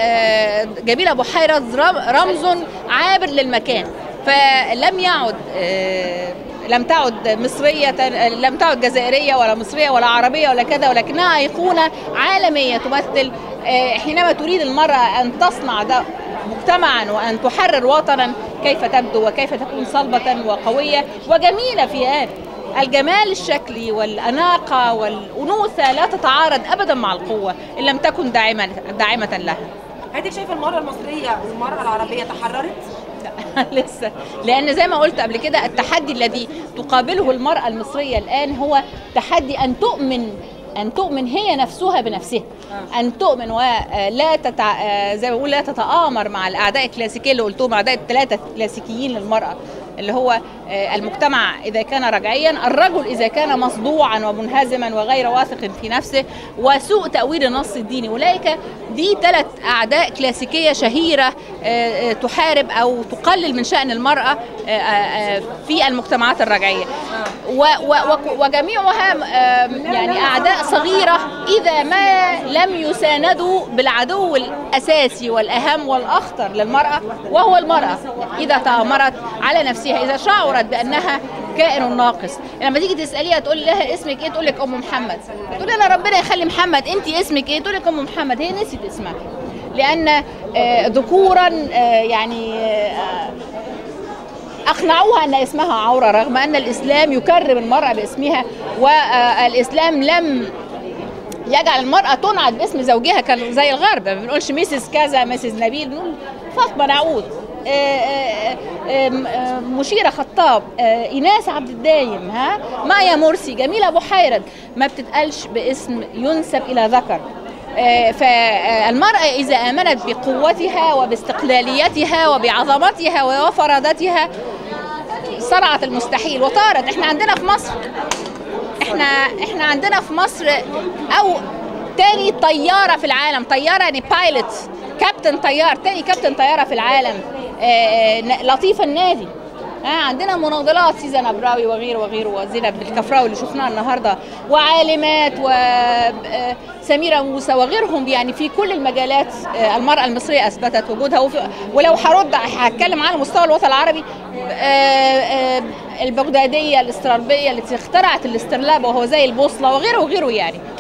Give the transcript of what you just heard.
جميلة بحيرة رمز عابر للمكان، فلم يعد لم تعد مصرية، لم تعد جزائرية ولا مصرية ولا عربية ولا كذا، ولكنها أيقونة عالمية تمثل حينما تريد المرأة أن تصنع ده مجتمعا وأن تحرر وطنا كيف تبدو وكيف تكون صلبة وقوية وجميلة في آن. الجمال الشكلي والأناقة والأنوثة لا تتعارض أبدا مع القوة إن لم تكن داعمة لها. حضرتك شايفة المرأة المصرية والمرأة العربية تحررت؟ لسه، لأن زي ما قلت قبل كده التحدي الذي تقابله المرأة المصرية الآن هو تحدي أن تؤمن هي نفسها بنفسها، أن تؤمن ولا زي ما بقول لا تتآمر مع الأعداء الكلاسيكيين اللي قلتهم، أعداء الثلاثة الكلاسيكيين للمرأة، اللي هو المجتمع إذا كان رجعيا، الرجل إذا كان مصدوعا ومنهزما وغير واثق في نفسه، وسوء تأويل النص الديني. أولئك دي ثلاث أعداء كلاسيكية شهيرة تحارب أو تقلل من شأن المرأة في المجتمعات الرجعية، وجميعها يعني أعداء صغيرة إذا ما لم يساندوا بالعدو الأساسي والأهم والأخطر للمرأة، وهو المرأة إذا تآمرت على نفسها، إذا شعرت بأنها كائن ناقص. لما تيجي تسأليها تقول لها اسمك إيه؟ تقول لك أم محمد. تقول لها ربنا يخلي محمد، أنت اسمك إيه؟ تقول لك أم محمد. هي نسيت اسمها، لأن ذكورا يعني أقنعوها أن اسمها عورة، رغم أن الإسلام يكرم المرأة باسمها، والإسلام لم يجعل المرأة تنعت باسم زوجها كان زي الغرب، ما بنقولش ميسيس كذا ميسيس نبيل، بنقول فاطمة نعود، مشيرة خطاب، إيناس عبد الدايم، مايا مرسي، جميلة بحيرة، ما بتتقالش باسم ينسب إلى ذكر. فالمرأة إذا آمنت بقوتها وباستقلاليتها وبعظمتها وفرادتها صنعت المستحيل وطارت. احنا عندنا في مصر احنا عندنا في مصر او تاني طيارة في العالم، طيارة يعني بايلوت، كابتن طيار، تاني كابتن طيارة في العالم، لطيفة النادي. عندنا مناضلات سيزن أبراوي وغيره وزينب الكفراوي اللي شفناها النهارده، وعالمات وسميرة موسى وغيرهم، يعني في كل المجالات المرأة المصرية أثبتت وجودها. ولو هتكلم على مستوى الوطن العربي، البغدادية الاسترالبية التي اخترعت الاسترلاب وهو زي البوصلة وغيره يعني.